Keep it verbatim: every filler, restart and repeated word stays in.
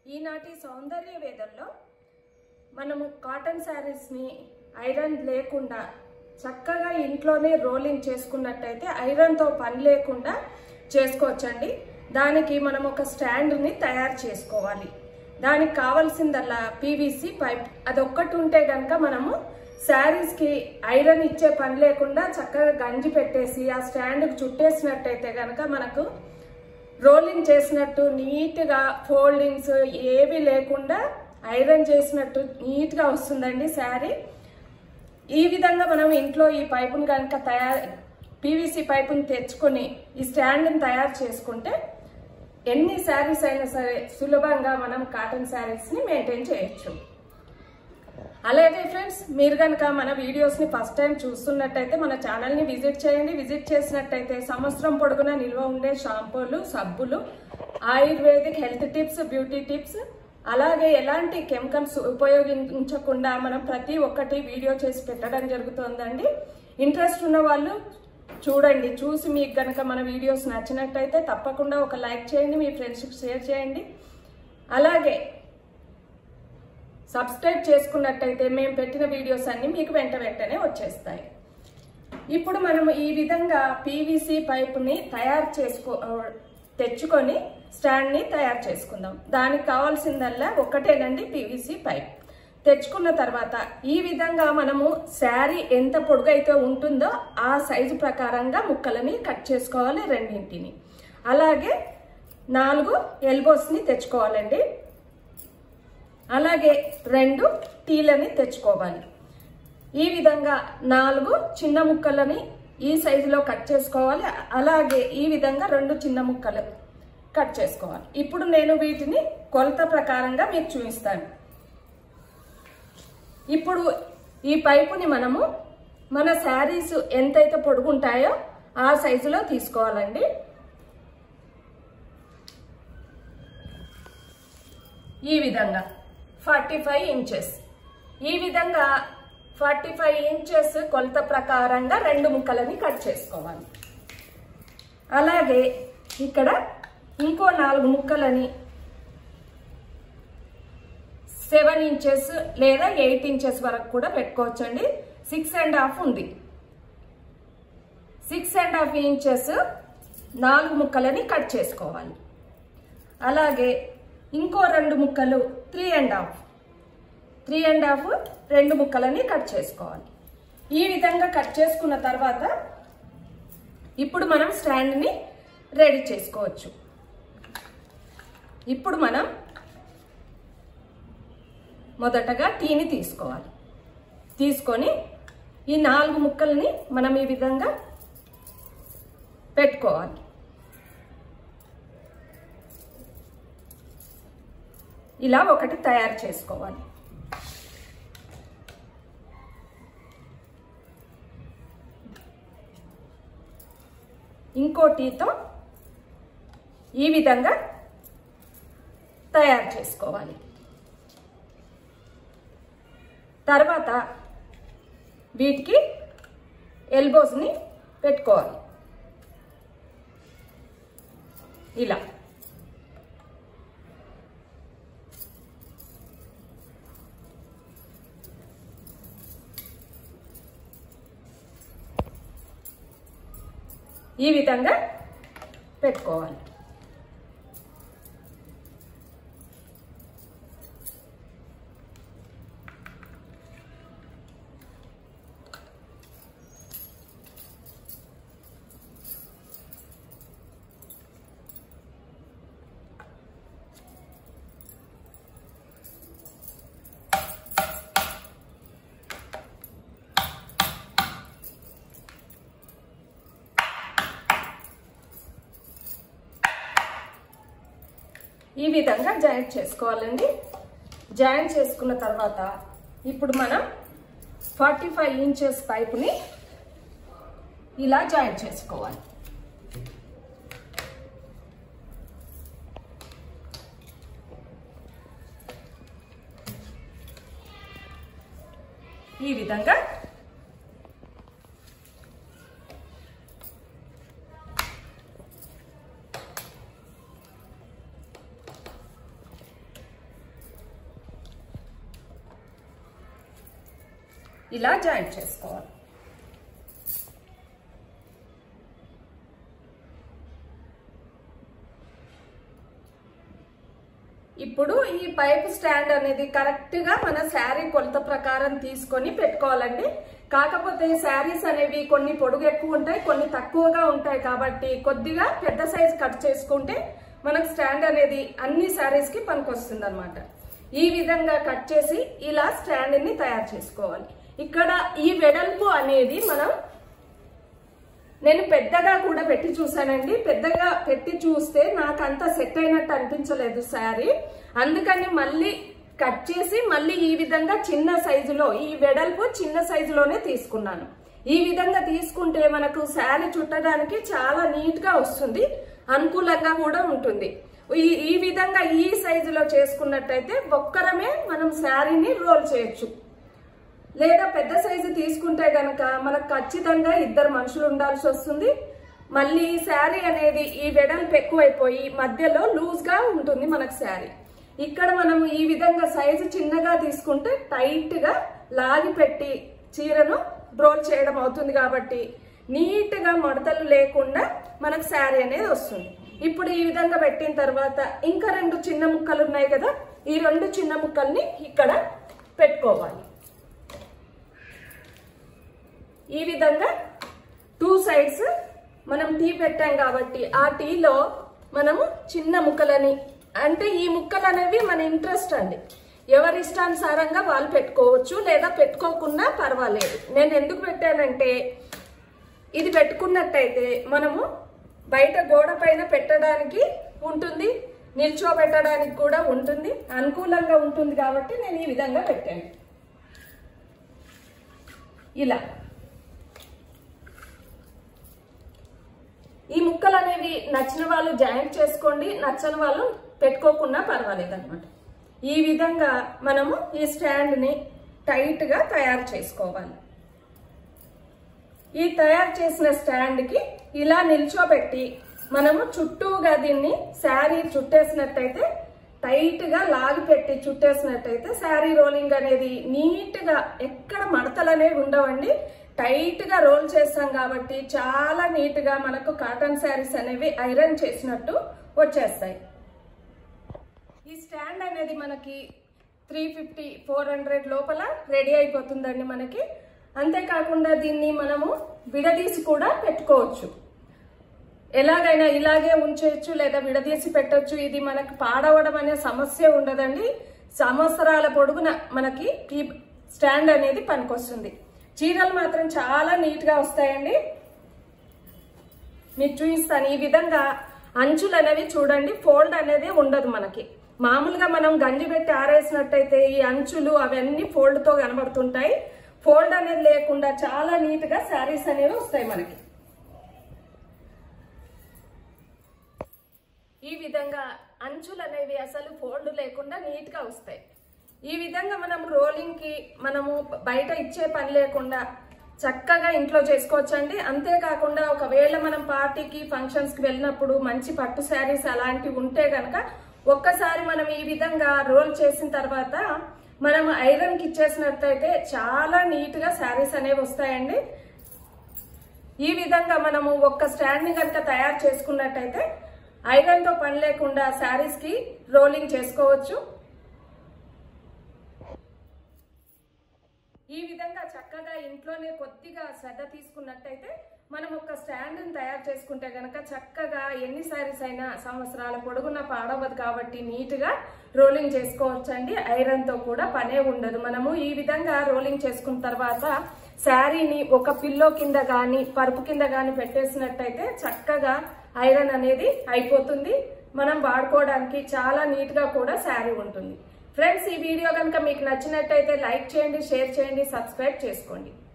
ఈనాటి సౌందర్య వేదంలో మనము కాటన్ శారీస్ ని ఐరన్ లేకుండా చక్కగా ఇంట్లోనే రోలింగ్ చేసుకున్నట్టయితే ఐరన్ తో పని లేకుండా చేసుకోవచ్చండి। దానికి మనం ఒక స్టాండ్ ని తయారు చేసుకోవాలి। దానికి కావాల్సిందల్లా పీవీసీ పైప్, అదొక్కటి ఉంటే గనక మనము శారీస్ కి ఐరన్ ఇచ్చే పని లేకుండా చక్కగా గంజి పెట్టేసి ఆ స్టాండ్ కి చుట్టేసినట్టయితే గనక మనకు రోలింగ్ చేసినట్టు నీట్ గా ఫోల్డింగ్స్ ఏవి లేకుండా ఐరన్ చేసినట్టు నీట్ గా వస్తుందండి శారీ। ఈ విధంగా మనం ఇంట్లో ఈ పైపుని కనుక తయారు పీవీసీ పైపుని తెచ్చుకొని ఈ స్టాండ్ని తయారు చేసుకుంటే ఎన్ని శారీస్ అయినా సరే సులభంగా మనం కాటన్ శారీస్ ని మెయింటైన్ చేయొచ్చు। అలాగే ఫ్రెండ్స్, మీరు కనుక మన వీడియోస్ ని ఫస్ట్ టైం చూస్తున్నట్టయితే మన ఛానల్ ని విజిట్ చేయండి। విజిట్ చేసినట్టయితే సంవత్సరం పొడుగునా నిల్వ ఉండే షాంపూలు, సబ్బులు, Ayurvedic health tips, beauty tips, అలాగే ఎలాంటి కెమికల్స్ ఉపయోగించకుండా మనం ప్రతి ఒక్కటి వీడియో చేసి పెట్టడం జరుగుతుందండి। ఇంట్రెస్ట్ ఉన్న వాళ్ళు చూడండి, చూసి మీకు గనక మన వీడియోస్ నచ్చినట్టయితే తప్పకుండా ఒక లైక్ చేయండి, మీ ఫ్రెండ్స్కి షేర్ చేయండి। అలాగే సబ్స్క్రైబ్ చేసుకున్నట్టయితే మేము పెట్టిన వీడియోస్ అన్ని మీకు వెంట వెంటనే వచ్చేస్తాయి। ఇప్పుడు మనం ఈ విధంగా పీవీసీ పైపుని తయారు చేసుకో తెచ్చుకొని స్టాండ్ ని తయారు చేసుకుందాం। దానికి కావాల్సిందల్లా ఒకటేనండి పీవీసీ పైప్। తెచ్చుకున్న తర్వాత ఈ విధంగా మనము శారీ ఎంత పొడుగైతే ఉంటుందో ఆ సైజు ప్రకారంగా ముక్కలని కట్ చేసుకోవాలి రెండింటిని। అలాగే నాలుగు ఎల్బోస్ ని తెచ్చుకోవాలండి। అలాగే రెండు టీలని తెచ్చుకోవాలి। ఈ విధంగా నాలుగు చిన్న ముక్కలని ఈ సైజులో కట్ చేసుకోవాలి। అలాగే ఈ విధంగా రెండు చిన్న ముక్కలు కట్ చేసుకోవాలి। ఇప్పుడు నేను వీటిని కొలత ప్రకారంగా మీకు చూపిస్తాను। ఇప్పుడు ఈ పైపుని మనము మన శారీస్ ఎంతైతే పొడుగుంటాయో ఆ సైజులో తీసుకోవాలండి। ఈ విధంగా ఫార్టీ ఫైవ్ ఇంచెస్ ఈ విధంగా ఫార్టీ ఫైవ్ ఇంచెస్ కొలత ప్రకారంగా రెండు ముక్కలని కట్ చేసుకోవాలి। అలాగే ఇక్కడ ఇంకో నాలుగు ముక్కలని సెవెన్ ఇంచెస్ లేదా ఎయిట్ ఇంచెస్ వరకు కూడా పెట్టుకోవచ్చండి। సిక్స్ అండ్ హాఫ్ ఉంది, సిక్స్ అండ్ హాఫ్ ఇంచెస్ నాలుగు ముక్కలని కట్ చేసుకోవాలి। అలాగే ఇంకో రెండు ముక్కలు three and half three and half రెండు ముక్కలని కట్ చేసుకోవాలి। ఈ విధంగా కట్ చేసుకున్న తర్వాత ఇప్పుడు మనం స్టాండ్ని రెడీ చేసుకోవచ్చు। ఇప్పుడు మనం మొదటగా టీని తీసుకోవాలి। తీసుకొని ఈ నాలుగు ముక్కల్ని మనం ఈ విధంగా పెట్టుకోవాలి। ఇలా ఒకటి తయారు చేసుకోవాలి। ఇంకో టీతో ఈ విధంగా తయారు చేసుకోవాలి। తర్వాత వీటికి ఎల్బోస్ని పెట్టుకోవాలి ఇలా। ఈ విధంగా పెట్టుకోవాలి। ఈ విధంగా జాయింట్ చేసుకోవాలండి। జాయింట్ చేసుకున్న తర్వాత ఇప్పుడు మనం ఫార్టీ ఫైవ్ ఇంచెస్ పైపుని ఇలా జాయింట్ చేసుకోవాలి। ఈ విధంగా ఇలా జాయింట్ చేసుకోవాలి. ఇప్పుడు ఈ పైప్ స్టాండ్ అనేది కరెక్ట్ గా మన శారీ కొలత ప్రకారం తీసుకొని పెట్టుకోవాలండి. కాకపోతే శారీస్ అనేవి కొన్ని పొడుగు ఎక్కువ ఉంటాయి, కొన్ని తక్కువగా ఉంటాయి. కాబట్టి కొద్దిగా పెద్ద సైజ్ కట్ చేసుకుంటే మనకు స్టాండ్ అనేది అన్ని శారీస్ కి పనికొస్తుంది అన్నమాట. ఈ విధంగా కట్ చేసి ఇలా స్టాండ్ ని తయారు చేసుకోవాలి. ఇక్కడ ఈ వెడల్పు అనేది మనం నేను పెద్దగా కూడా పెట్టి చూసానండి. పెద్దగా పెట్టి చూస్తే నాకు అంత సెట్ అయినట్టు అనిపించలేదు శారీ. అందుకని మళ్ళీ కట్ చేసి మళ్ళీ ఈ విధంగా చిన్న సైజులో, ఈ వెడల్పు చిన్న సైజులోనే తీసుకున్నాను. ఈ విధంగా తీసుకుంటే మనకు శారీ చుట్టడానికి చాలా నీట్ గా వస్తుంది, అనుకూలంగా కూడా ఉంటుంది. ఈ ఈ విధంగా ఈ సైజులో చేసుకున్నట్టయితే ఒక్కరమే మనం శారీని రోల్ చేయొచ్చు. లేదా పెద్ద సైజు తీసుకుంటే గనక మనకు ఖచ్చితంగా ఇద్దరు మనుషులు ఉండాల్సి వస్తుంది. మళ్ళీ శారీ అనేది ఈ వెడల్పు ఎక్కువైపోయి మధ్యలో లూజ్ గా ఉంటుంది మనకు శారీ. ఇక్కడ మనం ఈ విధంగా సైజు చిన్నగా తీసుకుంటే టైట్ గా లాగి పెట్టి చీరను రోల్ చేయడం అవుతుంది. కాబట్టి నీట్ గా మడతలు లేకుండా మనకు శారీ అనేది వస్తుంది. ఇప్పుడు ఈ విధంగా పెట్టిన తర్వాత ఇంకా రెండు చిన్న ముక్కలు ఉన్నాయి కదా, ఈ రెండు చిన్న ముక్కల్ని ఇక్కడ పెట్టుకోవాలి. ఈ విధంగా టూ సైడ్స్ మనం టీ పెట్టాం కాబట్టి ఆ టీలో మనము చిన్న ముక్కలని, అంటే ఈ ముక్కలు అనేవి మన ఇంట్రెస్ట్ అండి, ఎవరి ఇష్టానుసారంగా వాళ్ళు పెట్టుకోవచ్చు లేదా పెట్టుకోకుండా పర్వాలేదు. నేను ఎందుకు పెట్టానంటే ఇది పెట్టుకున్నట్టయితే మనము బయట గోడ పైన పెట్టడానికి ఉంటుంది, నిల్చోబెట్టడానికి కూడా ఉంటుంది, అనుకూలంగా ఉంటుంది. కాబట్టి నేను ఈ విధంగా పెట్టాను. ఇలా ఈ ముక్కలు అనేవి నచ్చిన వాళ్ళు జాయింట్ చేసుకోండి, నచ్చని వాళ్ళు పెట్టుకోకుండా పర్వాలేదు అనమాట. ఈ విధంగా మనము ఈ స్టాండ్ ని టైట్ గా తయారు చేసుకోవాలి. ఈ తయారు చేసిన స్టాండ్ కి ఇలా నిల్చోబెట్టి మనము చుట్టూగా దీన్ని శారీ చుట్టేసినట్టయితే, టైట్ గా లాగి పెట్టి చుట్టేసినట్టయితే శారీ రోలింగ్ అనేది నీట్ గా, ఎక్కడ మడతలు అనేవి ఉండవండి. టైట్ గా రోల్ చేస్తాం కాబట్టి చాలా నీట్ గా మనకు కాటన్ శారీస్ అనేవి ఐరన్ చేసినట్టు వచ్చేస్తాయి. ఈ స్టాండ్ అనేది మనకి త్రీ ఫిఫ్టీ ఫోర్ హండ్రెడ్ లోపల రెడీ అయిపోతుందండి మనకి. అంతేకాకుండా దీన్ని మనము విడదీసి కూడా పెట్టుకోవచ్చు. ఎలాగైనా ఇలాగే ఉంచేయచ్చు లేదా విడదీసి పెట్టచ్చు. ఇది మనకు పాడవడం అనే సమస్య ఉండదండి. సంవత్సరాల పొడుగున మనకి ఈ స్టాండ్ అనేది పనికొస్తుంది. చీరలు మాత్రం చాలా నీట్ గా వస్తాయండి. మీకు చూపిస్తాను. ఈ విధంగా అంచులు అనేవి చూడండి, ఫోల్డ్ అనేది ఉండదు మనకి. మామూలుగా మనం గంజి పెట్టి ఆరేసినట్టయితే ఈ అంచులు అవన్నీ ఫోల్డ్ తో కనబడుతుంటాయి. ఫోల్డ్ అనేది లేకుండా చాలా నీట్ గా శారీస్ అనేవి వస్తాయి మనకి. ఈ విధంగా అంచులు అనేవి అసలు ఫోల్డ్ లేకుండా నీట్ గా వస్తాయి. ఈ విధంగా మనం రోలింగ్ కి మనము బయట ఇచ్చే పని లేకుండా చక్కగా ఇంట్లో చేసుకోవచ్చండి. అంతేకాకుండా ఒకవేళ మనం పార్టీకి ఫంక్షన్స్ కి వెళ్ళినప్పుడు మంచి పట్టు శారీస్ అలాంటివి ఉంటే గనక ఒక్కసారి మనం ఈ విధంగా రోల్ చేసిన తర్వాత మనం ఐరన్ కి ఇచ్చేసినట్టయితే చాలా నీట్ గా శారీస్ అనేవి వస్తాయండి. ఈ విధంగా మనము ఒక్క స్టాండ్ ని కనుక తయారు చేసుకున్నట్టయితే ఐరన్ తో పని లేకుండా శారీస్ కి రోలింగ్ చేసుకోవచ్చు. ఈ విధంగా చక్కగా ఇంట్లోనే కొద్దిగా శ్రద్ధ తీసుకున్నట్టయితే మనం ఒక స్టాండ్ ని తయారు చేసుకుంటే గనక చక్కగా ఎన్ని శారీస్ అయినా సంవత్సరాల పొడుగున పాడవదు. కాబట్టి నీట్ గా రోలింగ్ చేసుకోవచ్చండి. ఐరన్ తో కూడా పనే ఉండదు. మనము ఈ విధంగా రోలింగ్ చేసుకున్న తర్వాత శారీని ఒక పిల్లో కింద గాని పరుపు కింద గాని పెట్టేసినట్టయితే చక్కగా ఐరన్ అనేది అయిపోతుంది. మనం వాడుకోవడానికి చాలా నీట్ గా కూడా శారీ ఉంటుంది. ఫ్రెండ్స్, ఈ వీడియో కనుక మీకు నచ్చినట్టయితే లైక్ చేయండి, షేర్ చేయండి, సబ్స్క్రైబ్ చేసుకోండి.